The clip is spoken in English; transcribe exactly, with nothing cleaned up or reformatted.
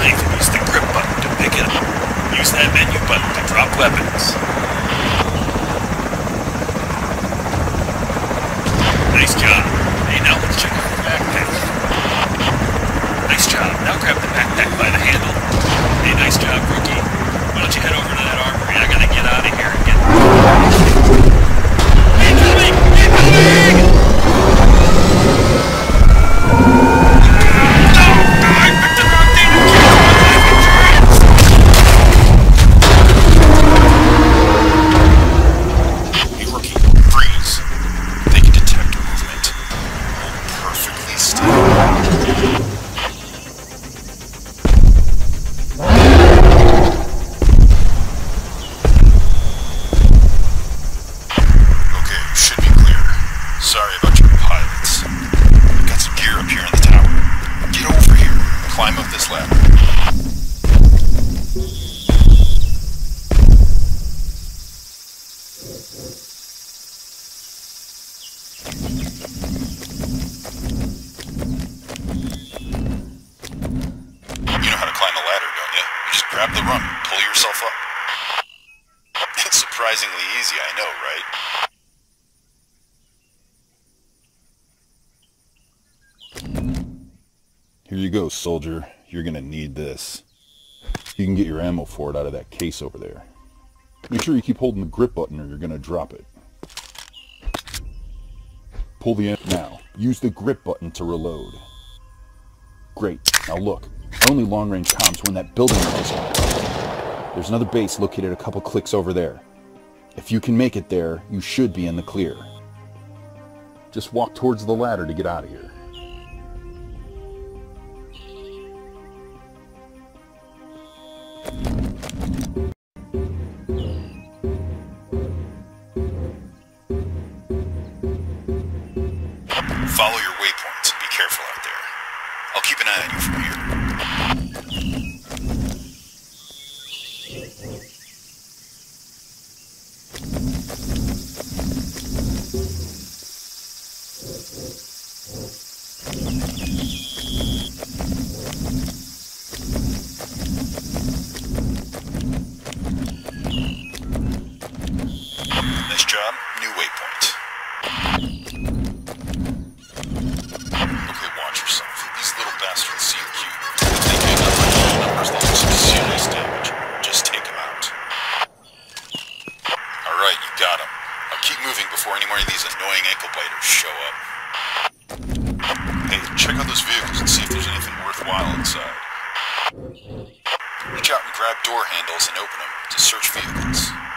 knife and use the grip button to pick it up. Use that menu button to drop weapons. Nice job. Hey, now let's check out the backpack. Nice job. Now grab the backpack by the handle. Hey, nice job, rookie. Why don't you head over to that armory? I gotta get out of here and get... Incoming! Incoming! No! No! I picked the wrong thing to kill my life insurance! Hey, rookie. Freeze. They can detect movement. Hold perfectly still. Sorry about your pilots. I've got some gear up here in the tower. Get over here and climb up this ladder. You know how to climb a ladder, don't you? You just grab the rung and pull yourself up. It's surprisingly easy, I know, right? Here you go, soldier. You're gonna need this. You can get your ammo for it out of that case over there. Make sure you keep holding the grip button or you're gonna drop it. Pull the ammo now. Use the grip button to reload. Great. Now look. Only long range comms when that building goes up. There's another base located a couple clicks over there. If you can make it there, you should be in the clear. Just walk towards the ladder to get out of here. Follow your waypoints and be careful out there. I'll keep an eye on you from here. Nice job. New waypoint. Okay, watch yourself. These little bastards see the cube. If they pick up on all numbers, they'll do some serious damage. Just take them out. Alright, you got them. Now keep moving before any more of these annoying ankle biters show up. Hey, check out those vehicles and see if there's anything worthwhile inside. Reach out and grab door handles and open them to search vehicles.